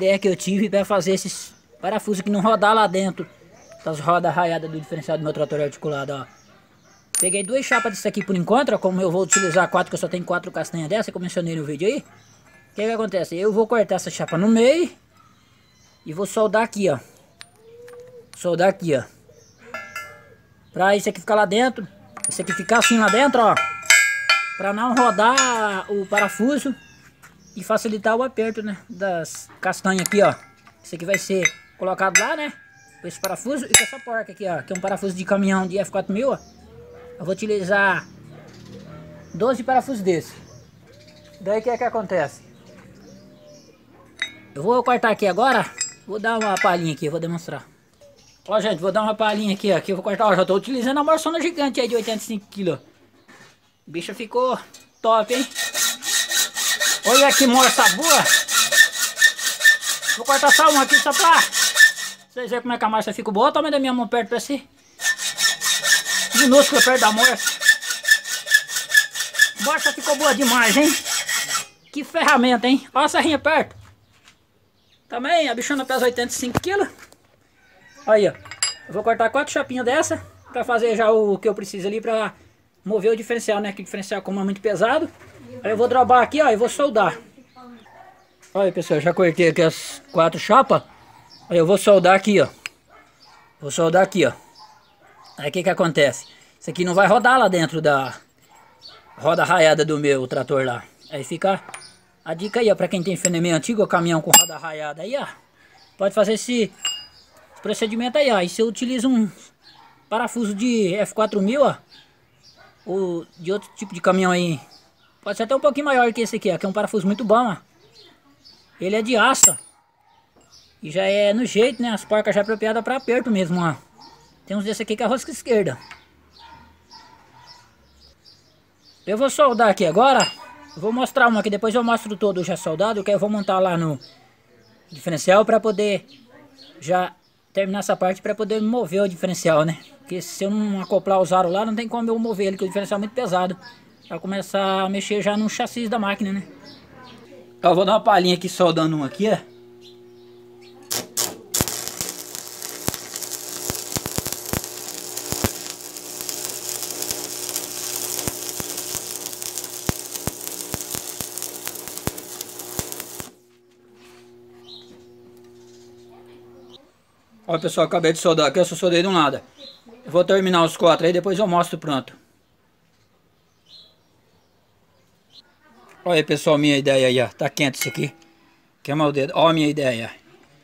ideia que eu tive para fazer esses parafusos que não rodar lá dentro das rodas raiadas do diferencial do meu trator articulado, ó. Peguei duas chapas disso aqui por enquanto, ó, como eu vou utilizar quatro, que eu só tenho quatro castanhas dessa, que eu mencionei no vídeo aí. O que acontece? Eu vou cortar essa chapa no meio e vou soldar aqui, ó. Soldar aqui, ó. Pra isso aqui ficar lá dentro, isso aqui ficar assim lá dentro, ó. Pra não rodar o parafuso e facilitar o aperto, né, das castanhas aqui, ó. Isso aqui vai ser colocado lá, né, com esse parafuso e com essa porca aqui, ó, que é um parafuso de caminhão de F4000, ó. Eu vou utilizar 12 parafusos desse. Daí o que é que acontece? Eu vou cortar aqui agora, vou dar uma palhinha aqui, vou demonstrar. Ó, gente, vou dar uma palhinha aqui, ó, que eu vou cortar, ó, já tô utilizando a morsona gigante aí de 85 kg. O bicho ficou top, hein? Olha que morsa boa. Vou cortar só uma aqui, só pra vocês verem como é que a morsa fica boa. Olha o tamanho da minha mão perto pra si. Minúscula perto da morsa. A morsa ficou boa demais, hein? Que ferramenta, hein? Olha a serrinha perto. Também a bichona pesa 85 kg. Aí, ó. Eu vou cortar 4 chapinhas dessa pra fazer já o que eu preciso ali pra mover o diferencial, né? Que o diferencial, como é muito pesado. Aí eu vou drobar aqui, ó, e vou soldar. Olha, pessoal, já cortei aqui as 4 chapas. Aí eu vou soldar aqui, ó. Vou soldar aqui, ó. Aí o que que acontece? Isso aqui não vai rodar lá dentro da roda raiada do meu trator lá. Aí fica a dica aí, ó, pra quem tem fêmea antigo, ou caminhão com roda raiada aí, ó. Pode fazer esse procedimento aí, ó. E se eu utilizo um parafuso de F4000, ó, ou de outro tipo de caminhão aí, pode ser até um pouquinho maior que esse aqui, ó, que é um parafuso muito bom, ó. Ele é de aço, ó. E já é no jeito, né? As porcas já é apropriadas para aperto mesmo, ó. Tem uns desse aqui que é a rosca esquerda. Eu vou soldar aqui agora. Eu vou mostrar uma aqui, depois eu mostro todo já soldado, que eu vou montar lá no diferencial para poder já terminar essa parte, para poder mover o diferencial, né? Porque se eu não acoplar os aros lá, não tem como eu mover ele, que o diferencial é muito pesado. Para começar a mexer já no chassi da máquina, né? Eu vou dar uma palhinha aqui soldando um aqui, ó. Olha, pessoal, acabei de soldar aqui, eu só soldei de um lado. Eu vou terminar os 4 aí, depois eu mostro pronto. Olha aí, pessoal, minha ideia aí, ó. Tá quente isso aqui. Queima o dedo. Olha a minha ideia.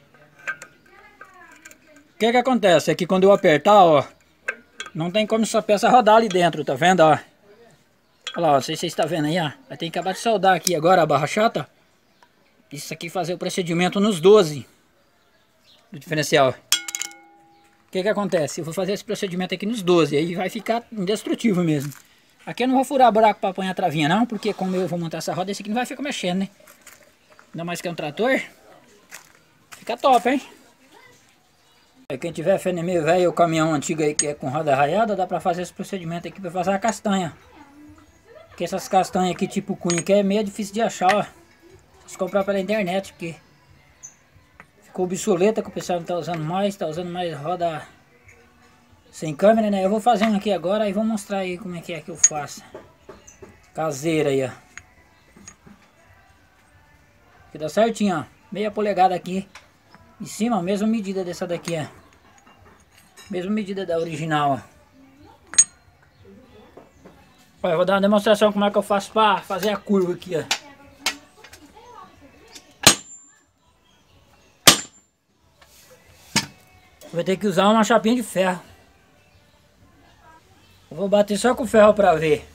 O que que acontece? É que quando eu apertar, ó, não tem como essa peça rodar ali dentro, tá vendo, ó? Olha lá, ó, não sei se vocês estão vendo aí, ó. Eu tenho que acabar de soldar aqui agora a barra chata. Isso aqui fazer o procedimento nos 12 do diferencial. O que que acontece? Eu vou fazer esse procedimento aqui nos 12, aí vai ficar indestrutível mesmo. Aqui eu não vou furar buraco para pôr a travinha não, porque como eu vou montar essa roda, esse aqui não vai ficar mexendo, né? Ainda mais que é um trator. Fica top, hein? Quem tiver FNM velho ou caminhão antigo aí que é com roda raiada, dá para fazer esse procedimento aqui para fazer a castanha. Porque essas castanhas aqui tipo cunha que é meio difícil de achar, ó. Se comprar pela internet, porque ficou obsoleta, que o pessoal não tá usando mais, tá usando mais roda sem câmera, né? Eu vou fazer um aqui agora e vou mostrar aí como é que eu faço. Caseira aí, ó. Aqui dá certinho, ó. Meia polegada aqui em cima, a mesma medida dessa daqui, ó. Mesma medida da original, ó. Olha, eu vou dar uma demonstração como é que eu faço pra fazer a curva aqui, ó. Vai ter que usar uma chapinha de ferro. Eu vou bater só com o ferro pra ver.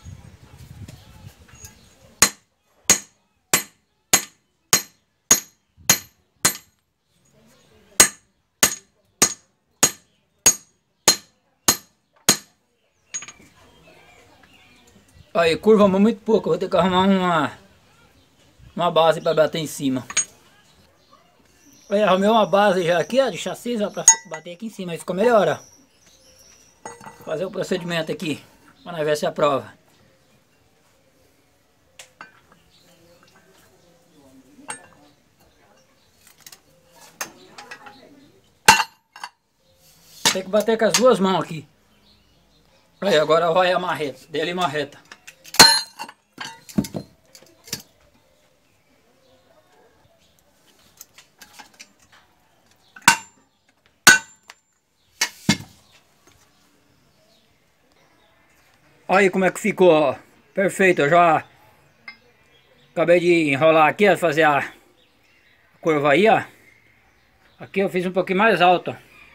Aí, curva muito pouco. Eu vou ter que arrumar uma base pra bater em cima. Eu arrumei uma base já aqui, ó, de chassi, ó, pra bater aqui em cima. Aí ficou melhor, ó. Fazer o procedimento aqui, para nós ver se aprova. Tem que bater com as duas mãos aqui. Aí, agora vai a marreta. Dele marreta. Olha aí como é que ficou, ó. Perfeito, eu já acabei de enrolar aqui, ó, fazer a curva aí, ó. Aqui eu fiz um pouquinho mais alto,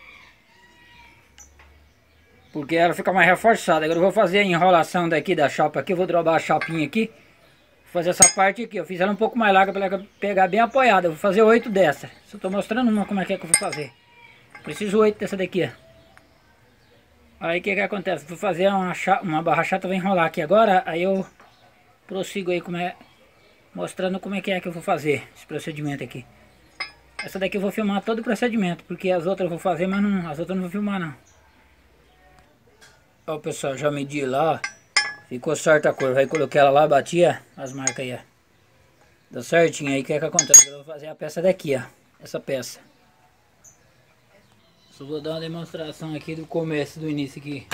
porque ela fica mais reforçada. Agora eu vou fazer a enrolação daqui da chapa aqui, eu vou drobar a chapinha aqui. Vou fazer essa parte aqui, eu fiz ela um pouco mais larga para ela pegar bem apoiada. Eu vou fazer 8 dessa. Só tô mostrando uma como é que eu vou fazer. Preciso 8 dessa daqui, ó. Aí o que que acontece? Vou fazer uma barra chata, vou enrolar aqui agora. Aí eu prossigo aí mostrando como é que eu vou fazer esse procedimento aqui. Essa daqui eu vou filmar todo o procedimento, porque as outras eu vou fazer, mas não, as outras eu não vou filmar não. Ó pessoal, já medi lá, ó. Ficou certa a curva. Aí coloquei ela lá, batia as marcas aí, ó. Deu certinho. Aí o que acontece? Eu vou fazer a peça daqui, ó. Essa peça. Só vou dar uma demonstração aqui do começo, do início aqui.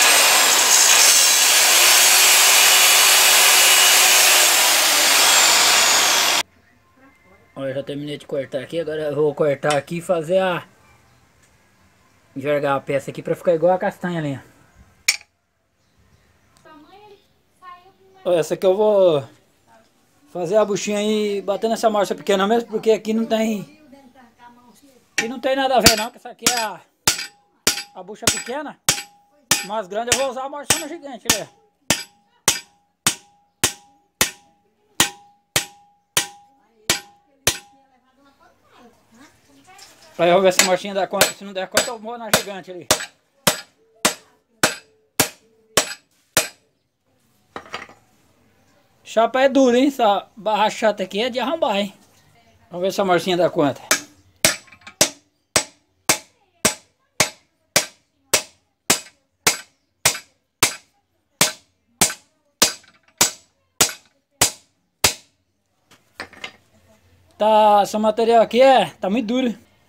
Olha, já terminei de cortar aqui. Agora eu vou cortar aqui e fazer envergar a peça aqui pra ficar igual a castanha ali. Olha, essa aqui eu vou fazer a buchinha aí batendo nessa marcha pequena mesmo, porque aqui não tem... Aqui não tem nada a ver não, que essa aqui é a bucha pequena. Mais grande eu vou usar a marchona gigante, né? Aí eu vou ver se a marchinha dá conta. Se não der conta eu vou na gigante ali. Chapa é dura, hein? Essa barra chata aqui é de arrombar, hein? Vamos ver se a marchinha dá conta. Tá, esse material aqui tá muito duro.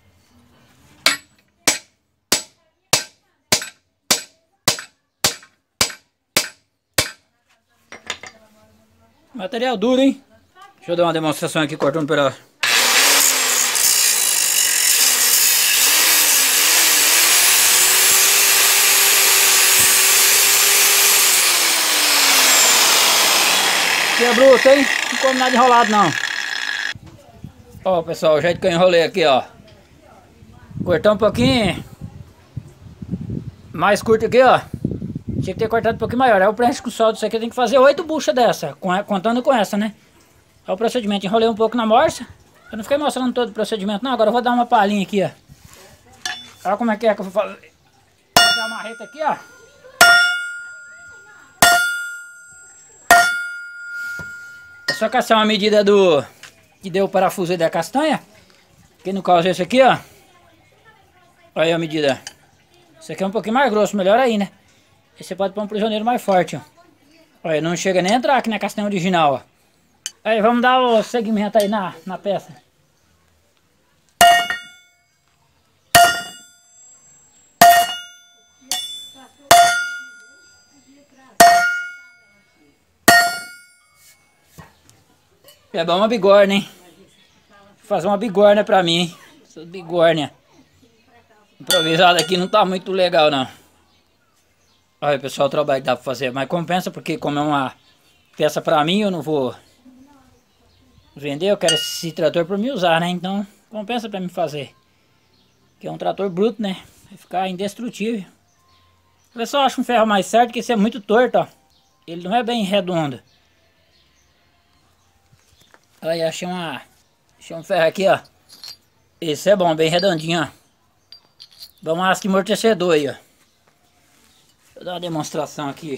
Material duro, hein? Deixa eu dar uma demonstração aqui cortando pela... Que é bruto, hein? Não come nada enrolado não. Ó pessoal, o jeito que eu enrolei aqui, ó. Cortar um pouquinho mais curto aqui, ó. Tinha que ter cortado um pouquinho maior. Aí o preenche com solda disso aqui tem que fazer 8 buchas dessa, contando com essa, né? É o procedimento. Enrolei um pouco na morsa. Eu não fiquei mostrando todo o procedimento não. Agora eu vou dar uma palhinha aqui, ó. Olha como é que eu vou fazer. Fazer a marreta aqui, ó. É só caçar uma medida que deu o parafuso aí da castanha. Que no caso é esse aqui, ó. Olha aí a medida. Esse aqui é um pouquinho mais grosso, melhor aí, né? Esse você pode pôr um prisioneiro mais forte, ó. Olha, não chega nem a entrar aqui na castanha original, ó. Aí, vamos dar o segmento aí na peça. É bom uma bigorna, hein? Vou fazer uma bigorna pra mim, hein? Essa bigorna improvisada aqui não tá muito legal, não. Olha, pessoal, o trabalho que dá pra fazer. Mas compensa porque como é uma peça pra mim, eu não vou vender. Eu quero esse trator pra me usar, né? Então, compensa pra mim fazer. Que é um trator bruto, né? Vai ficar indestrutível. O pessoal acha um ferro mais certo, que esse é muito torto, ó. Ele não é bem redondo. Olha, achei um ferro aqui, ó. Esse é bom, bem redondinho, ó. Dá um aço amortecedor aí, ó. Deixa eu dar uma demonstração aqui.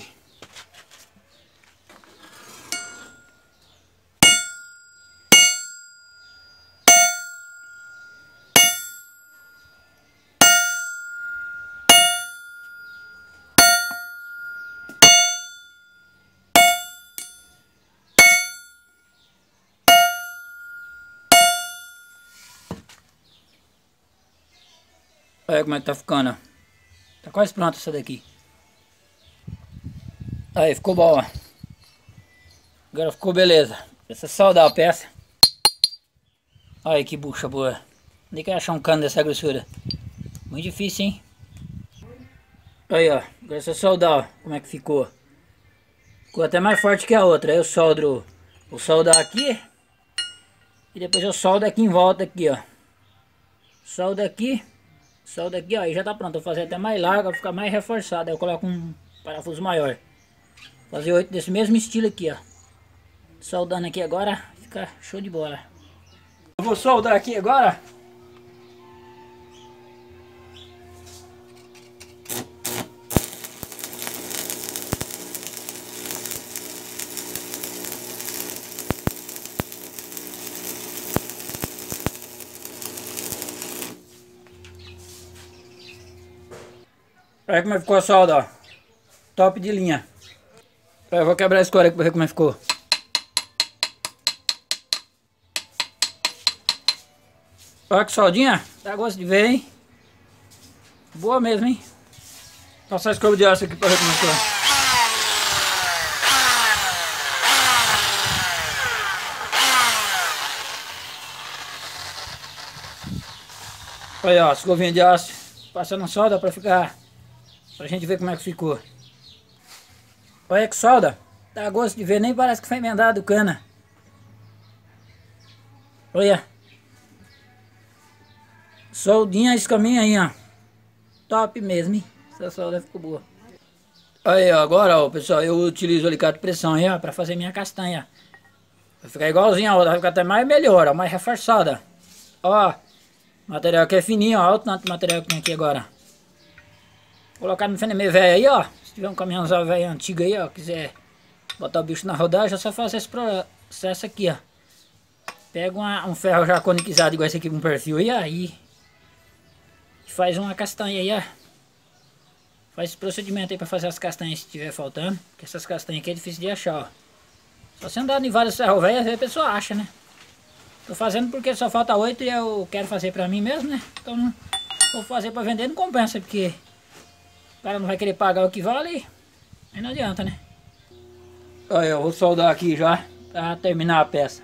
Olha como é que tá ficando, ó. Tá quase pronta essa daqui. Aí, ficou bom, ó. Agora ficou beleza. Essa é soldar a peça. Olha que bucha boa. Nem que achar um cano dessa grossura. Muito difícil, hein? Aí, ó. Agora essa soldar, ó. Como é que ficou. Ficou até mais forte que a outra. Aí eu soldro. Vou soldar aqui. E depois eu soldo aqui em volta aqui, ó. Solda aqui, ó, aí já tá pronto. Vou fazer até mais largo, vai ficar mais reforçado. Aí eu coloco um parafuso maior. Fazer 8 desse mesmo estilo aqui, ó. Soldando aqui agora, fica show de bola. Eu vou soldar aqui agora. Olha como é que ficou a solda, ó. Top de linha. Eu vou quebrar a escora aqui pra ver como é que ficou. Olha que soldinha. Dá gosto de ver, hein? Boa mesmo, hein? Passar a escova de aço aqui pra ver como é que ficou. Olha, ó, a escovinha de aço. Passando a solda pra ficar... Pra gente ver como é que ficou. Olha que solda. Dá gosto de ver, nem parece que foi emendado cana. Olha. Soldinha, escaminha aí, ó. Top mesmo, hein? Essa solda ficou boa. Aí, ó, agora, ó, pessoal, eu utilizo o alicate de pressão aí, ó, pra fazer minha castanha. Vai ficar igualzinho a outra, vai ficar até mais melhor, ó, mais reforçada. Ó, material aqui é fininho, ó, olha o tanto de material que tem aqui agora. Vou colocar no fenêmê velho aí, ó. Se tiver um caminhãozão velho antigo aí, ó, quiser botar o bicho na rodagem, é só fazer esse processo aqui, ó. Pega um ferro já conixado igual esse aqui com perfil aí, e faz uma castanha aí, ó. Faz esse procedimento aí pra fazer as castanhas se tiver faltando. Porque essas castanhas aqui é difícil de achar, ó. Só se andar em vários ferros velhos, aí a pessoa acha, né? Tô fazendo porque só falta 8 e eu quero fazer pra mim mesmo, né? Então não vou fazer pra vender, não compensa, porque o cara não vai querer pagar o que vale, aí não adianta, né? Aí eu vou soldar aqui já pra terminar a peça.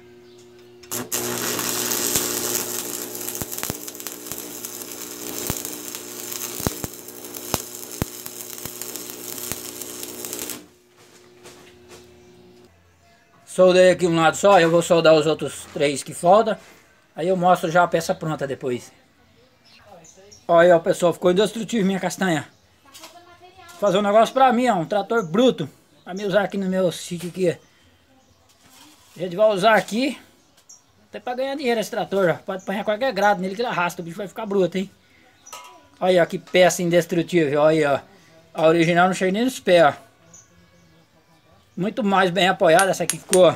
Soldei aqui um lado só, eu vou soldar os outros 3 que faltam. Aí eu mostro já a peça pronta depois. Olha aí, ó, pessoal, ficou indestrutível minha castanha. Vou fazer um negócio pra mim, ó, um trator bruto. Pra me usar aqui no meu sítio aqui. A gente vai usar aqui. Até pra ganhar dinheiro esse trator, ó. Pode apanhar qualquer grado nele que ele arrasta, o bicho vai ficar bruto, hein. Olha, ó, que peça indestrutível, olha aí, ó. A original não chega nem nos pés, ó. Muito mais bem apoiada essa aqui ficou.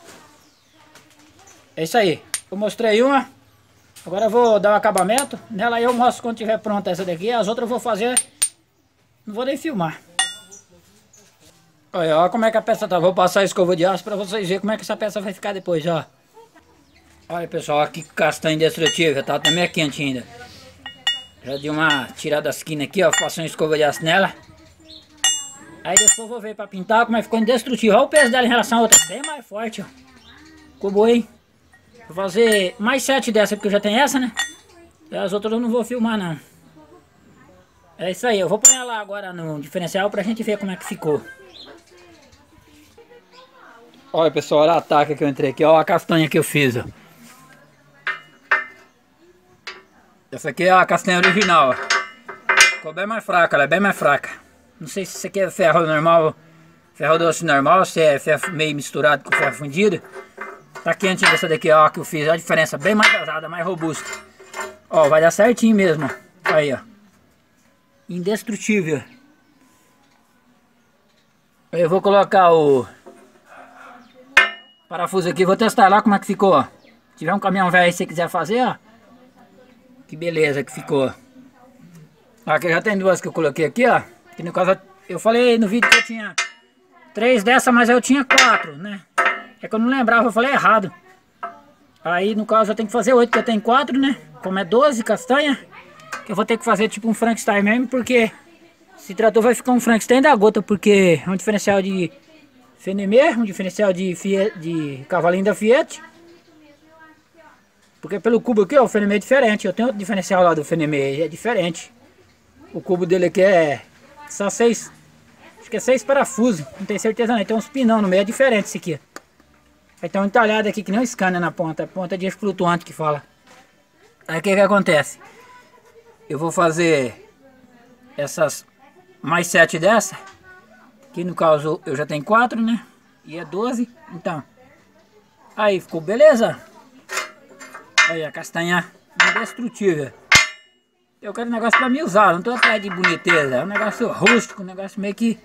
É isso aí. Eu mostrei uma. Agora eu vou dar o acabamento. Nela eu mostro quando tiver pronta essa daqui. As outras eu vou fazer. Não vou nem filmar. Olha como é que a peça tá. Vou passar a escova de aço pra vocês verem como é que essa peça vai ficar depois, ó. Olha, pessoal, aqui castanha indestrutível. Tá também quente ainda. Já dei uma tirada das quinas aqui, ó. Faço uma escova de aço nela. Aí depois eu vou ver pra pintar como é que ficou indestrutível. Olha o peso dela em relação a outra. Bem mais forte, ó. Ficou boa, hein? Vou fazer mais 7 dessa porque eu já tenho essa, né? E as outras eu não vou filmar, não. É isso aí. Eu vou pôr ela agora no diferencial pra gente ver como é que ficou. Olha, pessoal, olha a taca que eu entrei aqui. Olha a castanha que eu fiz, ó. Essa aqui é a castanha original, ó. Ficou bem mais fraca, ela é bem mais fraca. Não sei se isso aqui é ferro normal, ferro doce normal, se é ferro meio misturado com ferro fundido. Tá quente essa daqui, ó, que eu fiz. Olha a diferença, bem mais pesada, mais robusta. Ó, vai dar certinho mesmo, ó. Aí, ó. Indestrutível. Eu vou colocar o parafuso aqui, vou testar lá como é que ficou, ó. Se tiver um caminhão velho aí se você quiser fazer, ó. Que beleza que ficou. Aqui já tem 2 que eu coloquei aqui, ó. Que no caso, eu falei no vídeo que eu tinha 3 dessa, mas eu tinha 4, né? É que eu não lembrava, eu falei errado. Aí no caso eu tenho que fazer 8, porque eu tenho 4, né? Como é 12 castanha, que eu vou ter que fazer tipo um Frankenstein mesmo, porque Esse trator vai ficar um Frankenstein da gota, porque é um diferencial de Fenemê, um diferencial de cavalinho da Fiat. Porque pelo cubo aqui, ó, o Fenemê é diferente. Eu tenho outro diferencial lá do Fenemê, é diferente. O cubo dele aqui é só 6, acho que é 6 parafusos, não tenho certeza não. Tem uns pinão no meio, é diferente esse aqui. Aí tem um entalhado aqui que nem um scanner na ponta, ponta de eixo flutuante que fala. Aí o que acontece? Eu vou fazer essas mais 7 dessa, que no caso eu já tenho 4, né? E é 12, então. Aí ficou beleza? Aí a castanha indestrutível. Eu quero um negócio pra me usar, não tô atrás de boniteza, é um negócio rústico, um negócio meio que...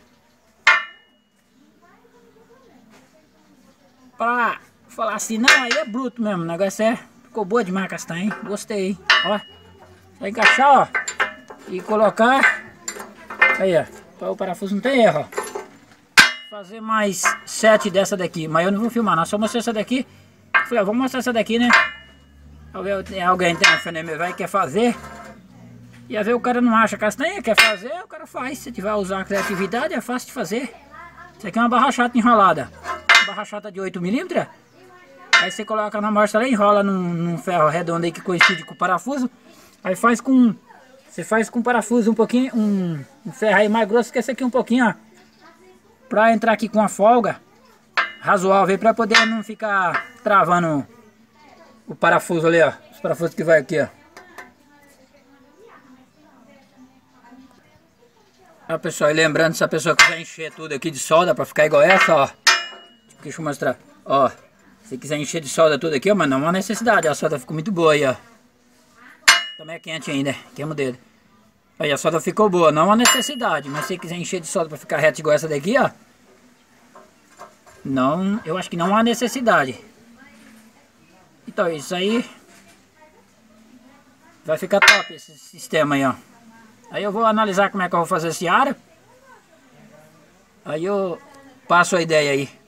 Pra falar assim, não, aí é bruto mesmo, o negócio é... Ficou boa demais a castanha, hein? Gostei, ó. Só encaixar, ó, e colocar... Aí, ó, o parafuso não tem erro, ó. Fazer mais 7 dessa daqui, mas eu não vou filmar, não, só mostrei essa daqui. Falei, ó, vamos mostrar essa daqui, né? Alguém tem um Fenemê vai quer fazer. E às vezes o cara não acha castanha, quer fazer, o cara faz. Se tiver a usar a criatividade, é fácil de fazer. Isso aqui é uma barra chata enrolada. Uma barra chata de 8 milímetros. Aí você coloca na morsa lá, enrola num ferro redondo aí que coincide com o parafuso. Aí faz com... Você faz com parafuso um pouquinho, um ferro aí mais grosso que esse aqui um pouquinho, ó. Pra entrar aqui com a folga razoável, pra poder não ficar travando o parafuso ali, ó. Os parafusos que vai aqui, ó. Ó, pessoal, e lembrando, se a pessoa quiser encher tudo aqui de solda pra ficar igual essa, ó. Deixa eu mostrar. Ó, se quiser encher de solda tudo aqui, ó, mas não é uma necessidade. A solda ficou muito boa aí, ó. Também é quente ainda, queima o dedo. Aí a solda ficou boa, não é uma necessidade. Mas se quiser encher de solda pra ficar reto igual essa daqui, ó. Não, eu acho que não há necessidade. Então isso aí vai ficar top esse sistema aí, ó. Aí eu vou analisar como é que eu vou fazer esse aro. Aí eu passo a ideia aí.